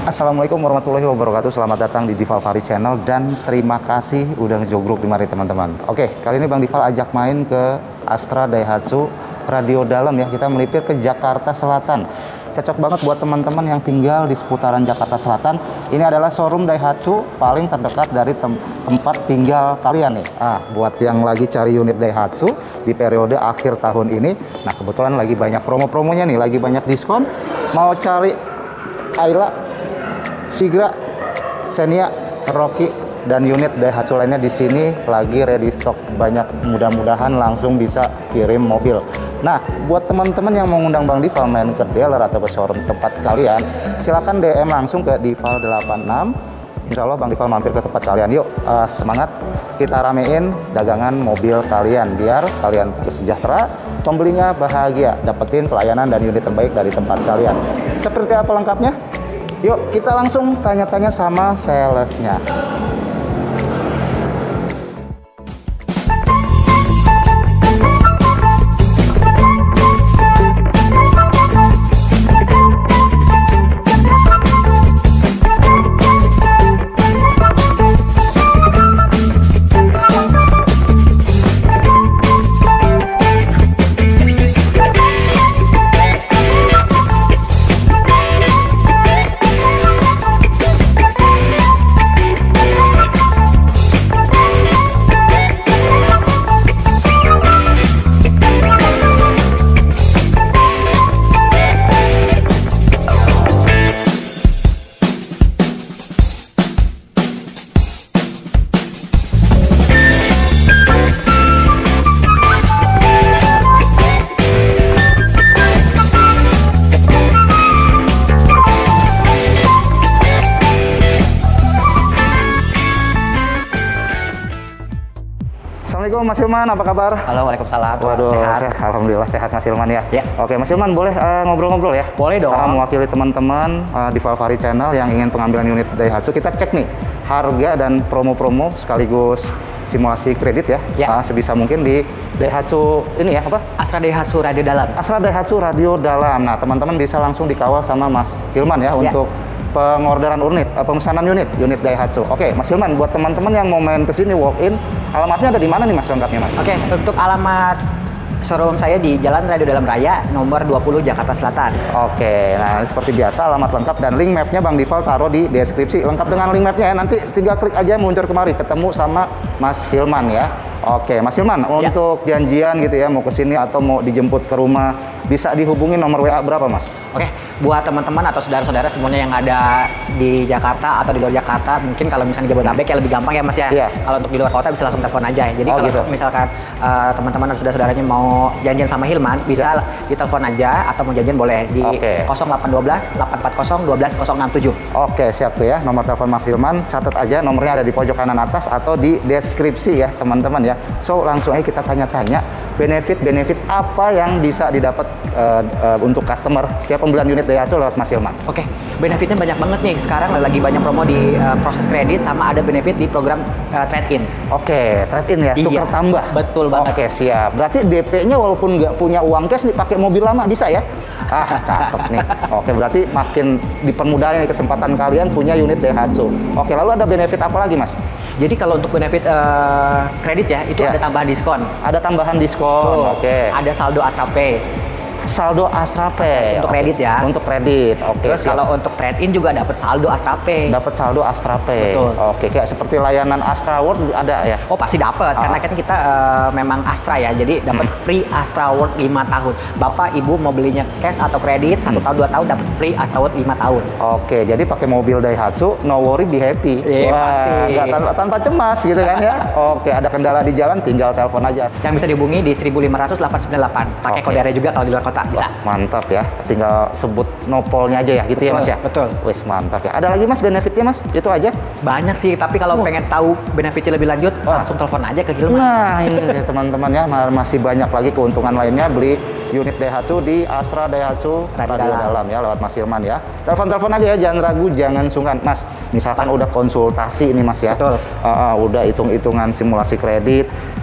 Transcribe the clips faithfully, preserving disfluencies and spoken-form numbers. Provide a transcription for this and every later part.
Assalamualaikum warahmatullahi wabarakatuh. Selamat datang di Divalvari Channel dan terima kasih udah ngejogrok di mari teman-teman. Oke, kali ini Bang Dival ajak main ke Astra Daihatsu Radio Dalam ya. Kita melipir ke Jakarta Selatan. Cocok banget buat teman-teman yang tinggal di seputaran Jakarta Selatan. Ini adalah showroom Daihatsu paling terdekat dari tem tempat tinggal kalian nih. Ah, buat yang lagi cari unit Daihatsu di periode akhir tahun ini. Nah, kebetulan lagi banyak promo-promonya nih, lagi banyak diskon. Mau cari Ayla, Sigra, Xenia, Rocky, dan unit Daihatsu lainnya di sini lagi ready stock banyak. Mudah-mudahan langsung bisa kirim mobil. Nah, buat teman-teman yang mau ngundang Bang Dival main ke dealer atau ke showroom tempat kalian, silakan D M langsung ke Dival delapan enam. Insya Allah Bang Dival mampir ke tempat kalian. Yuk, uh, semangat kita ramein dagangan mobil kalian biar kalian sejahtera, pembelinya bahagia, dapetin pelayanan dan unit terbaik dari tempat kalian. Seperti apa lengkapnya? Yuk, kita langsung tanya-tanya sama salesnya. Assalamualaikum Mas Hilman, apa kabar? Halo, waalaikumsalam. Waduh, sehat. sehat. Alhamdulillah sehat Mas Hilman ya. Ya. Oke Mas Hilman, boleh ngobrol-ngobrol uh, ya? Boleh dong. Uh, mewakili teman-teman uh, di Divalvari Channel yang ingin pengambilan unit Daihatsu, kita cek nih harga dan promo-promo sekaligus simulasi kredit ya. Ya. Uh, sebisa mungkin di Daihatsu ini ya apa? Astra Daihatsu Radio Dalam. Astra Daihatsu Radio Dalam. Nah, teman-teman bisa langsung dikawal sama Mas Hilman ya, ya. Untuk pengorderan unit, uh, pemesanan unit, unit Daihatsu. Oke, Mas Hilman, buat teman-teman yang mau main ke sini walk in, alamatnya ada di mana nih Mas lengkapnya Mas? Oke, untuk alamat showroom saya di Jalan Radio Dalam Raya nomor dua puluh Jakarta Selatan. Oke, nah seperti biasa alamat lengkap dan link mapnya Bang Dival taruh di deskripsi. Lengkap dengan link mapnya ya, nanti tinggal klik aja meluncur kemari, ketemu sama Mas Hilman ya. Oke, Mas Hilman, ya. Untuk janjian gitu ya, mau ke sini atau mau dijemput ke rumah, bisa dihubungi nomor W A berapa Mas? Oke, buat teman-teman atau saudara-saudara semuanya yang ada di Jakarta atau di luar Jakarta, mungkin kalau misalnya di Jabodetabek ya lebih gampang ya Mas ya. Iya. Kalau untuk di luar kota bisa langsung telepon aja. Jadi oh, kalau gitu. Misalkan uh, teman-teman atau saudara-saudaranya mau janjian sama Hilman, bisa ya. Ditelepon aja atau mau janjian boleh di okay. nol delapan satu dua delapan empat nol dua belas nol enam tujuh. Oke, siap tuh ya. Nomor telepon Mas Hilman, catat aja nomornya ada di pojok kanan atas atau di deskripsi ya teman-teman ya. So, langsung aja kita tanya-tanya benefit-benefit apa yang bisa didapat uh, uh, untuk customer setiap pembelian unit Daihatsu lewat Mas Hilman. Oke, benefitnya banyak banget nih. Sekarang lagi banyak promo di uh, proses kredit sama ada benefit di program uh, trade-in. Oke, trade-in ya, tukar iya, tambah. Betul banget. Oke, siap. Berarti D P-nya walaupun nggak punya uang cash dipakai mobil lama bisa ya? Ah, cakep nih. Oke, berarti makin dipermudah nih kesempatan kalian punya unit Daihatsu. Oke, lalu ada benefit apa lagi Mas? Jadi kalau untuk benefit uh, kredit ya, itu ya. Ada tambahan diskon. Ada tambahan diskon. Oh, oke. Okay. Ada saldo Astra Pay. Saldo Astra Pay untuk kredit okay. ya. Untuk kredit. Oke. Okay, Terus siap. Kalau untuk trade-in juga dapat saldo Astra Pay. Dapat saldo Astra Pay. Betul. Oke, okay. Kayak seperti layanan Astra World ada ya? Oh, pasti dapat. Ah. Karena kan kita uh, memang Astra ya. Jadi dapat hmm. free Astra World lima tahun. Bapak Ibu mau belinya cash atau kredit satu hmm. tahun dua tahun dapat free Astra World lima tahun. Oke, okay. Jadi pakai mobil Daihatsu, no worry, be happy. Yeah, wah, pasti. Gak tanpa, tanpa cemas gitu kan ya. Oke, okay. Ada kendala di jalan tinggal telepon aja. Yang bisa dihubungi di seribu lima ratus delapan sembilan delapan. Pakai okay. kode area juga kalau di luar kota bisa. Wah, mantap ya, tinggal sebut nopolnya aja ya gitu. Betul, ya Mas ya. Betul. Wis mantap ya. Ada lagi Mas benefitnya Mas? Itu aja? Banyak sih, tapi kalau oh. pengen tahu benefitnya lebih lanjut oh. langsung telepon aja ke Hilman. Nah ini teman-teman ya, masih banyak lagi keuntungan lainnya beli unit Daihatsu di Astra Daihatsu Radio, Radio Dalam. Dalam ya lewat Mas Hilman ya. Telepon-telepon aja ya, jangan ragu, jangan sungkan Mas. Misalkan udah konsultasi nih Mas ya. Betul. Uh, uh, udah hitung-hitungan simulasi kredit.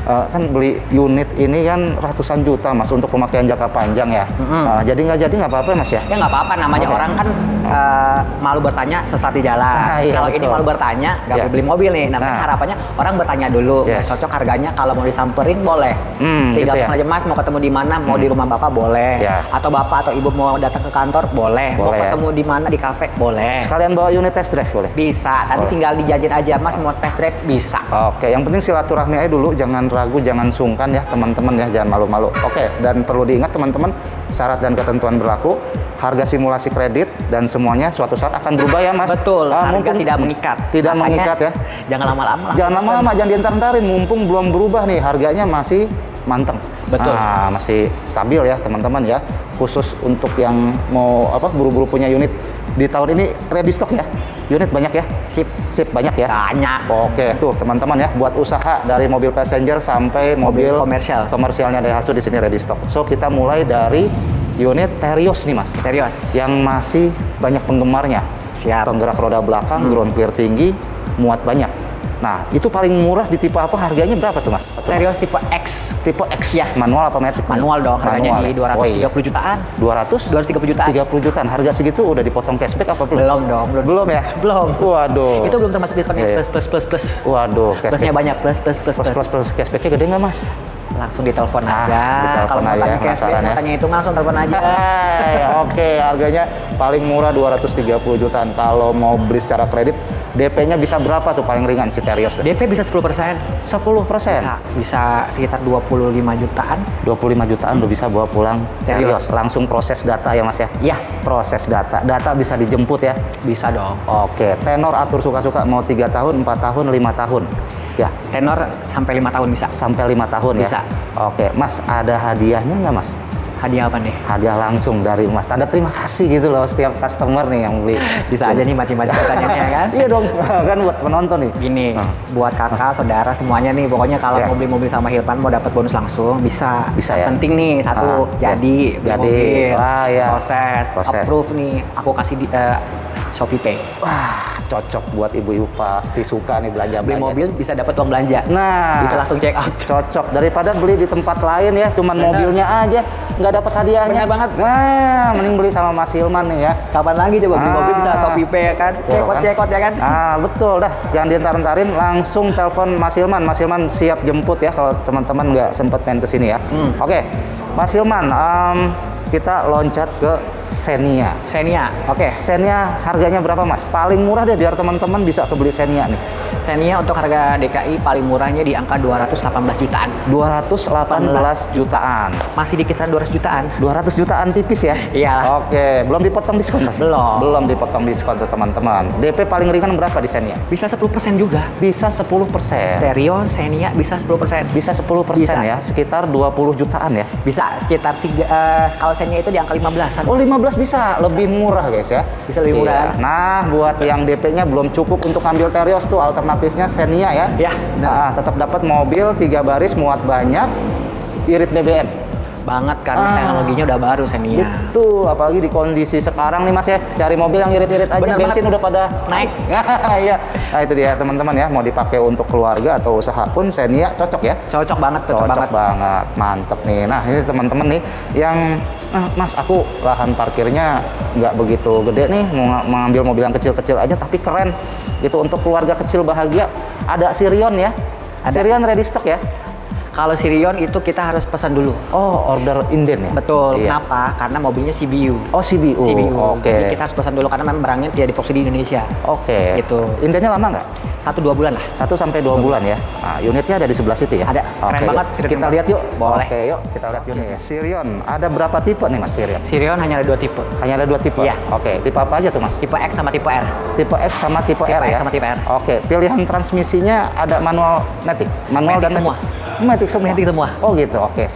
uh, kan beli unit ini kan ratusan juta mas untuk pemakaian jangka panjang ya. Mm-hmm. uh, jadi nggak jadi nggak apa-apa mas ya? Ya nggak apa-apa, namanya okay. orang kan uh, malu bertanya sesat di jalan. Ah, iya, kalau ini malu bertanya nggak yeah. beli mobil nih, nah, nah harapannya orang bertanya dulu, yes. cocok harganya, kalau mau disamperin boleh. Hmm, tinggal gitu ya? Aja mas mau ketemu di mana, mau hmm. di rumah bapak boleh, yeah. atau bapak atau ibu mau datang ke kantor boleh, boleh mau ketemu ya? Di mana di kafe boleh. Sekalian bawa unit test drive boleh? Bisa, nanti tinggal dijajan aja mas mau test drive bisa. Oke, yang penting silaturahmi aja dulu, jangan ragu, jangan sungkan ya teman-teman ya, jangan malu-malu. Oke, dan perlu diingat teman-teman, syarat dan ketentuan berlaku, harga simulasi kredit dan semuanya suatu saat akan berubah ya mas. Betul, ah, harga tidak mengikat. Tidak Makanya, mengikat ya. Jangan lama-lama. Jangan lama-lama, jangan diantar-antarin, mumpung belum berubah nih, harganya masih manteng. Betul. Nah, masih stabil ya teman-teman ya. Khusus untuk yang mau apa buru-buru punya unit di tahun ini ready stock ya. Unit banyak ya? Sip, sip banyak ya? Banyak. Oke, tuh teman-teman ya, buat usaha dari mobil passenger sampai mobil, mobil komersial. Komersialnya Daihatsu di sini ready stock. So, kita mulai dari unit Terios nih mas. Terios. Yang masih banyak penggemarnya. Siap. Penggerak roda belakang, hmm. ground clear tinggi, muat banyak. Nah, itu paling murah di tipe apa? Harganya berapa tuh mas? Terios tipe X. Tipe X? Ya. Manual apa matic? Manual dong, harganya manual. Di dua ratus tiga puluh jutaan. dua ratus? dua ratus tiga puluh jutaan. tiga puluh jutaan. Harga segitu udah dipotong cashback apa belum? Belum dong. Belum, belum ya? Belum. Waduh. Itu belum termasuk diskonnya. Yeah. Plus, plus, plus, plus. Waduh. Plusnya banyak. Plus, plus, plus, plus. Plus, plus. Cashbacknya gede nggak mas? Langsung ditelepon ah, aja. Ditelepon kalau aja, cashback, ya. Tanya itu langsung telepon aja. Hey, Oke, okay. Harganya paling murah dua ratus tiga puluh jutaan. Kalau mau beli secara kredit, D P-nya bisa berapa tuh paling ringan si Terios? D P bisa sepuluh persen. sepuluh persen? Bisa, bisa sekitar dua puluh lima jutaan. dua puluh lima jutaan udah bisa bawa pulang Terios. Terios. Langsung proses data ya mas ya? Iya. Proses data. Data bisa dijemput ya? Bisa dong. Oke, tenor atur suka-suka, mau tiga tahun, empat tahun, lima tahun. Ya. Tenor sampai lima tahun bisa. Sampai lima tahun bisa. Ya? Oke, mas ada hadiahnya nggak mas? Hadiah apa nih? Hadiah langsung dari mas. Tanda terima kasih gitu loh setiap customer nih yang beli. Bisa aja nih macam-macam pertanyaannya kan? Iya dong, kan buat penonton nih. Gini, hmm. buat kakak, saudara semuanya nih, pokoknya kalau ya. mau beli mobil sama Hilpan mau dapat bonus langsung bisa. Bisa ya. Penting nih satu, ah, jadi, ya. jadi, mobil, ah, ya. proses, proses, approve nih, aku kasih di uh, Shopee Pay. Wah, cocok buat ibu-ibu pasti suka nih belanja beli mobil bisa dapat uang belanja. Nah, bisa langsung check out. Cocok daripada beli di tempat lain ya, cuman Bener. mobilnya aja nggak dapat hadiahnya. Bener banget. Nah, mending beli sama Mas Hilman nih ya. Kapan lagi coba beli ah, mobil bisa Shopee Pay ya kan? Check out, kan? check out ya kan? Ah, betul dah. Jangan diantar-antarin, langsung telepon Mas Hilman. Mas Hilman siap jemput ya kalau teman-teman nggak sempet main ke sini ya. Hmm. Oke, Mas Hilman, um, kita loncat ke Xenia. Xenia, oke. Okay. Xenia harganya berapa mas? Paling murah deh biar teman-teman bisa kebeli Xenia nih. Xenia untuk harga D K I paling murahnya di angka dua ratus delapan belas jutaan. dua ratus delapan belas jutaan. Masih di kisaran dua ratus jutaan. dua ratus jutaan tipis ya? Iya. Oke, belum dipotong diskon mas? Belum. Belum dipotong diskon tuh teman-teman. D P paling ringan berapa di Xenia? Bisa sepuluh persen juga. Bisa sepuluh persen. Terios Xenia bisa sepuluh persen. Bisa sepuluh persen ya, sekitar dua puluh jutaan ya? Bisa, sekitar tiga, uh, kalau Xenia itu di angka lima belasan. Oh lima belas bisa, lebih murah guys ya? Bisa lebih murah. Iya. Nah, buat yang D P-nya belum cukup untuk ambil Terios tuh alternatifnya Xenia ya? Ya, nah, tetap dapat mobil tiga baris muat banyak, irit B B M. Banget karena ah, teknologinya udah baru Xenia. Betul, apalagi di kondisi sekarang nih mas ya, cari mobil yang irit-irit aja. Bener bensin banget. Udah pada naik. Iya. Nah itu dia teman-teman ya, mau dipakai untuk keluarga atau usaha pun Xenia cocok ya. Cocok banget, cocok, cocok banget. banget, mantep nih. Nah ini teman-teman nih yang, ah, mas aku lahan parkirnya nggak begitu gede nih, mau mengambil mobil yang kecil-kecil aja tapi keren. Itu untuk keluarga kecil bahagia. Ada Sirion ya. Ada. Sirion ready stock ya. Kalau Sirion itu kita harus pesan dulu. Oh, order inden ya? Betul. Iya. Kenapa? Karena mobilnya C B U. Oh, C B U. C B U. Oke. Okay. Jadi kita harus pesan dulu karena memang barangnya tidak diproduksi di Indonesia. Oke. Okay. Gitu. Indennya lama nggak? Satu dua bulan lah. Satu sampai dua bulan ya. Nah, unitnya ada di sebelah situ ya? Ada. Keren okay, banget. Yuk. Kita lihat yuk. Boleh. Oke, yuk kita lihat unit. Sirion. Ada berapa tipe nih mas Sirion? Sirion hanya ada dua tipe. Hanya ada dua tipe? Iya. Oke. Okay. Tipe apa aja tuh mas? Tipe X sama tipe R. Tipe X sama tipe, tipe R X ya? sama tipe R. Oke. Okay. Pilihan transmisinya ada manual matic? Manual matic dan semua. Matic semua? Matic semua. Oh gitu. Oke, siap.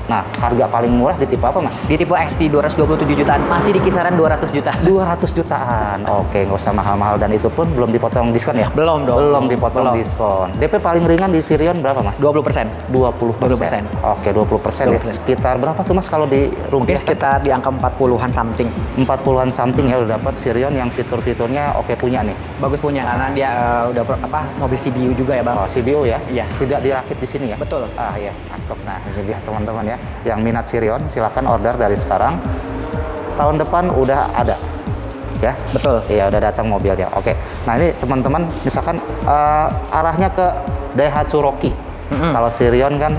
Nah, harga paling murah di tipe apa, Mas? Di tipe X di dua ratus dua puluh tujuh jutaan, masih di kisaran dua ratus juta. dua ratus jutaan. Oke, nggak usah mahal-mahal, dan itu pun belum dipotong diskon ya? Belum dong. Belum dipotong belum. diskon. D P paling ringan di Sirion berapa, Mas? dua puluh persen. dua puluh persen. Oke, dua puluh persen ya. Sekitar berapa tuh, Mas, kalau di rupiah? Mungkin sekitar di angka empat puluhan something. empat puluhan something ya, udah dapat Sirion yang fitur-fiturnya oke punya nih. Bagus punya, karena dia uh, udah apa mobil C B U juga ya, Bang. Oh, C B U ya? Iya. Tidak dirakit di sini ya? Betul. Ah iya, cakep. Nah, ini dia teman-teman ya. Yang minat Sirion, silahkan order dari sekarang. Tahun depan udah ada. Ya? Betul. Iya, udah datang mobilnya. Oke. Nah, ini teman-teman misalkan uh, arahnya ke Daihatsu Rocky. Mm-hmm. Kalau Sirion kan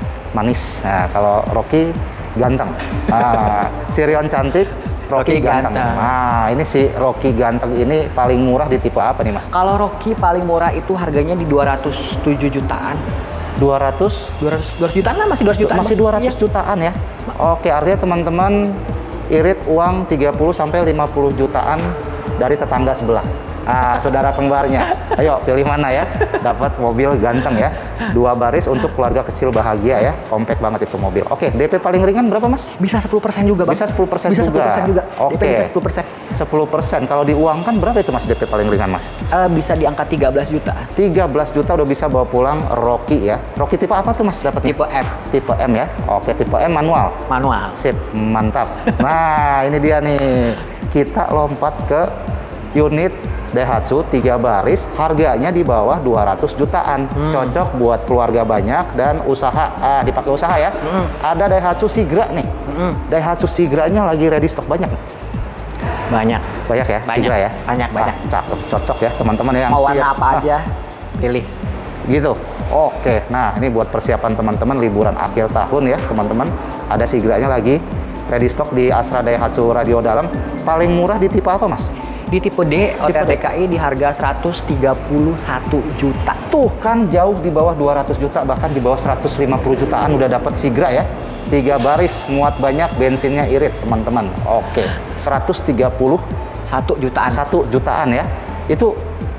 manis. Nah, kalau Rocky ganteng. Nah, Sirion cantik, Rocky, Rocky ganteng. ganteng. Nah, ini si Rocky ganteng ini paling murah di tipe apa nih, Mas? Kalau Rocky paling murah itu harganya di dua ratus tujuh jutaan. dua ratus dua ratus dua ratus jutaan lah, masih dua ratus jutaan. Masih dua ratus iya. jutaan ya. Oke, artinya teman-teman irit uang tiga puluh sampai lima puluh jutaan dari tetangga sebelah. Ah, saudara kembarnya. Ayo pilih mana ya? Dapat mobil ganteng ya. Dua baris untuk keluarga kecil bahagia ya. Compact banget itu mobil. Oke, D P paling ringan berapa, Mas? Bisa sepuluh persen juga, Bang. Bisa sepuluh persen bisa juga. sepuluh persen juga. Oke. D P bisa sepuluh persen. sepuluh persen. Kalau diuangkan berapa itu, Mas, D P paling ringan, Mas? Uh, bisa di angka tiga belas juta. tiga belas juta udah bisa bawa pulang Rocky ya. Rocky tipe apa tuh, Mas, dapatnya? Tipe M. Tipe M ya. Oke, tipe M manual. Manual. Sip, mantap. Nah, ini dia nih. Kita lompat ke unit Daihatsu tiga baris, harganya di bawah dua ratus jutaan. Hmm. Cocok buat keluarga banyak dan usaha, ah, dipakai usaha ya. Hmm. Ada Daihatsu Sigra nih. Hmm. Daihatsu Sigranya lagi ready stock banyak. Banyak. Banyak ya, banyak. Sigra ya. Banyak, Wah, banyak. Cakep, cocok ya teman-teman yang mau warna siap. apa aja, pilih. Gitu. Oke, nah ini buat persiapan teman-teman liburan akhir tahun ya, teman-teman. Ada Sigranya lagi ready stock di Astra Daihatsu Radio Dalam. Paling murah di tipe apa, Mas? Di tipe D, O T R D K I di harga seratus tiga puluh satu juta. Tuh kan jauh di bawah dua ratus juta, bahkan di bawah seratus lima puluh jutaan udah dapat Sigra ya. Tiga baris, muat banyak, bensinnya irit, teman-teman. Oke, seratus tiga puluh satu jutaan. satu jutaan ya. Itu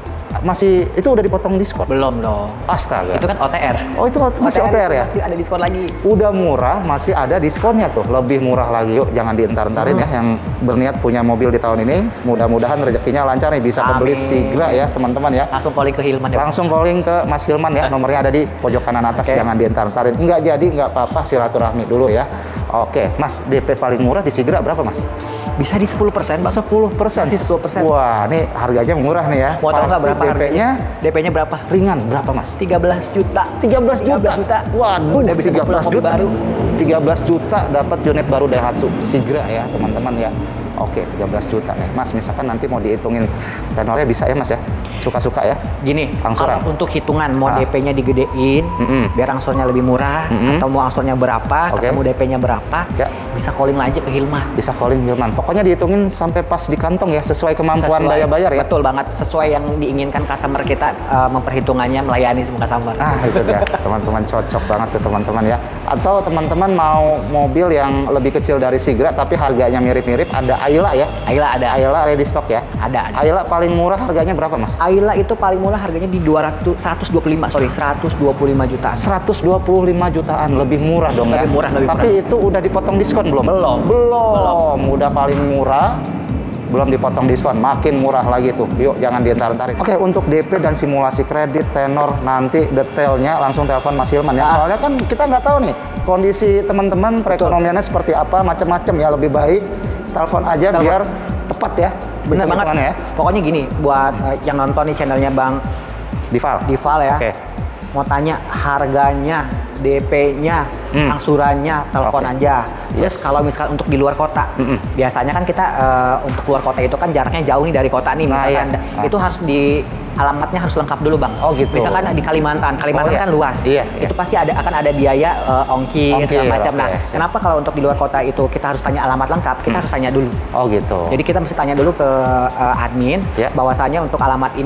masih itu udah dipotong diskon? Belum dong. Astaga. Itu kan O T R. Oh, itu masih O T R, O T R ya? Masih ada diskon lagi. Udah murah, masih ada diskonnya tuh. Lebih murah lagi, yuk. Jangan dientar-entarin hmm. ya yang berniat punya mobil di tahun ini. Mudah-mudahan rezekinya lancar nih, bisa Amin. pembeli Sigra ya, teman-teman ya. Langsung calling ke Hilman ya. Langsung calling ke Mas Hilman ya. Nomornya ada di pojok kanan atas. Okay. Jangan dientar-entarin. Enggak jadi, enggak apa-apa, silaturahmi dulu ya. Oke, Mas, D P paling murah di Sigra berapa, Mas? Bisa di sepuluh persen, Bang. sepuluh persen. sepuluh persen. Wah, ini harganya murah nih ya. Mau tahu nggak berapa D P-nya? D P-nya berapa? Ringan, berapa, Mas? tiga belas juta. tiga belas juta. Waduh, udah bisa tiga belas juta baru. tiga belas juta dapat unit baru Daihatsu Sigra ya, teman-teman ya. Oke, tiga belas juta nih. Mas, misalkan nanti mau dihitungin tenornya bisa ya, Mas ya? Suka-suka ya? Gini, angsuran. Kalau untuk hitungan mau ah. D P-nya digedein, mm -mm. biar angsurnya lebih murah, mm -mm. atau mau angsurnya berapa, okay. ketemu D P-nya berapa, ya. Bisa calling aja ke Hilman. Bisa calling Hilman. Pokoknya dihitungin sampai pas di kantong ya, sesuai kemampuan sesuai, daya bayar ya? Betul banget, sesuai yang diinginkan customer kita, uh, memperhitungannya melayani semua customer. Ah, itu dia. Teman-teman cocok banget tuh teman-teman ya. Atau teman-teman mau mobil yang lebih kecil dari Sigra tapi harganya mirip-mirip, ada Ayla ya? Ayla ada. Ayla ready stock ya? Ada, ada. Ayla paling murah harganya berapa, Mas? Ayla itu paling murah harganya di dua ratus, seratus dua puluh lima, sorry, seratus dua puluh lima jutaan. seratus dua puluh lima jutaan, lebih murah dong lebih ya? Murah, lebih Tapi murah. itu udah dipotong diskon belum? Belum. Belum. Belum. Udah paling murah, belum dipotong diskon, makin murah lagi tuh. Yuk, jangan dientar-entarin. Oke, untuk D P dan simulasi kredit, tenor, nanti detailnya langsung telepon Mas Hilman ya. Ah. Soalnya kan kita nggak tahu nih kondisi teman-teman perekonomiannya seperti apa, macam-macam ya. Lebih baik telepon aja telepon. Biar tepat ya. Bener banget ya. Pokoknya gini, buat uh, yang nonton nih channelnya Bang Dival. Dival ya. Oke. Mau tanya harganya, D P-nya, hmm. angsurannya, telepon okay. aja. Terus yes. kalau misalkan untuk di luar kota, mm -mm. biasanya kan kita uh, untuk keluar kota itu kan jaraknya jauh nih dari kota nih, misalkan nah, iya. itu ah. harus di alamatnya harus lengkap dulu, Bang. Oh gitu. Misalkan di Kalimantan, Kalimantan oh, iya. kan luas. Iya, iya. Itu pasti ada akan ada biaya uh, ongkir Ongkir, segala macam. Okay. Nah, siap. Kenapa kalau untuk di luar kota itu kita harus tanya alamat lengkap? Kita hmm. harus tanya dulu. Oh gitu. Jadi kita mesti tanya dulu ke uh, admin yeah. bahwasanya untuk alamat ini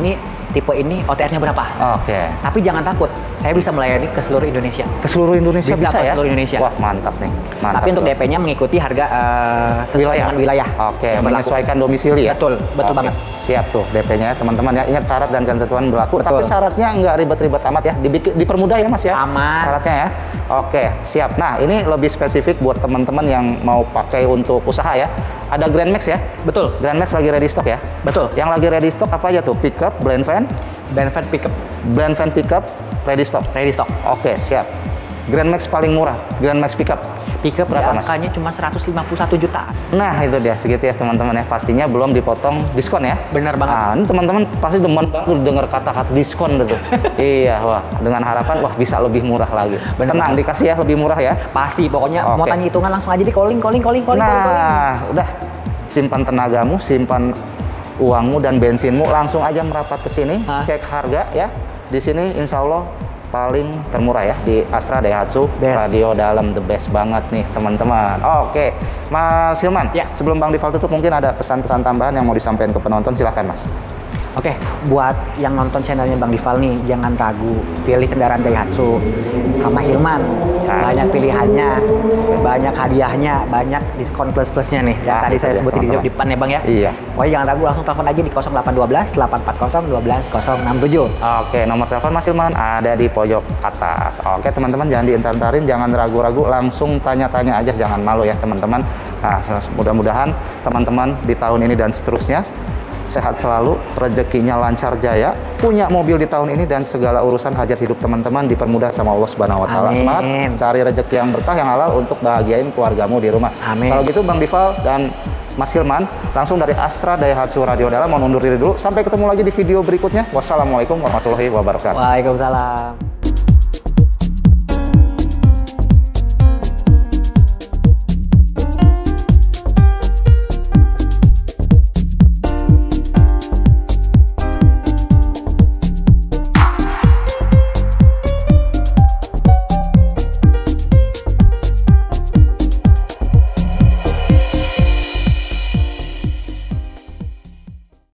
tipe ini O T R-nya berapa. Oke. Okay. Tapi jangan takut, saya bisa melayani ke seluruh Indonesia. Ke seluruh Indonesia bisa, bisa ke ya? seluruh Indonesia. Wah, mantap nih. Mantap. Tapi untuk D P-nya mengikuti harga uh, sesuai wilayah. dengan wilayah. Oke, okay. menyesuaikan domisili ya? Betul, betul okay. banget. Siap tuh D P-nya teman-teman ya. Ingat syarat dan ketentuan berlaku. Betul. Tapi syaratnya nggak ribet-ribet amat ya. Dipermudah ya Mas ya? Aman. Syaratnya ya. Oke, siap. Nah, ini lebih spesifik buat teman-teman yang mau pakai untuk usaha ya. Ada Grand Max ya? Betul. Grand Max lagi ready stock ya? Betul. Yang lagi ready stock apa aja tuh? Pickup, blend van? Blend van pickup. Blend van pickup, ready stock? Ready stock. Oke, siap. Grand Max paling murah, Grand Max pickup. Pickup berapa Mas? Angkanya cuma seratus lima puluh satu juta. Nah, itu dia segitu ya teman-teman ya. Pastinya belum dipotong diskon ya. Benar banget. Nah, ini teman-teman pasti demen banget dengar kata-kata diskon gitu. Iya, wah, dengan harapan wah bisa lebih murah lagi. Bener Tenang, banget. Dikasih ya lebih murah ya. Pasti, pokoknya okay. mau tanya hitungan langsung aja di calling, calling, calling, calling. Nah, calling, calling. udah simpan tenagamu, simpan uangmu dan bensinmu, langsung aja merapat ke sini, Hah? cek harga ya. Di sini insya Allah paling termurah ya di Astra Daihatsu best. Radio dalam the best banget nih teman-teman. Oke, Mas Hilman, ya. Sebelum Bang Dival tutup mungkin ada pesan-pesan tambahan yang mau disampaikan ke penonton, silahkan Mas. Oke, buat yang nonton channelnya Bang Dival nih, jangan ragu, pilih kendaraan Daihatsu sama Hilman. Nah. Banyak pilihannya, banyak hadiahnya, banyak diskon plus-plusnya nih. Yang nah, tadi saya sebutin di depan ya Bang ya. Iya. Pokoknya jangan ragu, langsung telepon aja di nol delapan satu dua delapan empat nol dua nol nol enam tujuh. Oke, nomor telepon Mas Hilman ada di pojok atas. Oke teman-teman, jangan diintar-intarin, jangan ragu-ragu, langsung tanya-tanya aja, jangan malu ya teman-teman. Nah, mudah-mudahan teman-teman di tahun ini dan seterusnya sehat selalu, rezekinya lancar jaya, punya mobil di tahun ini dan segala urusan hajat hidup teman-teman dipermudah sama Allah Subhanahu wa taala. Semangat cari rezeki yang berkah yang halal untuk bahagiain keluargamu di rumah. Amin. Kalau gitu Bang Dival dan Mas Hilman langsung dari Astra Daihatsu Radio Dalam mau undur diri dulu. Sampai ketemu lagi di video berikutnya. Wassalamualaikum warahmatullahi wabarakatuh. Waalaikumsalam.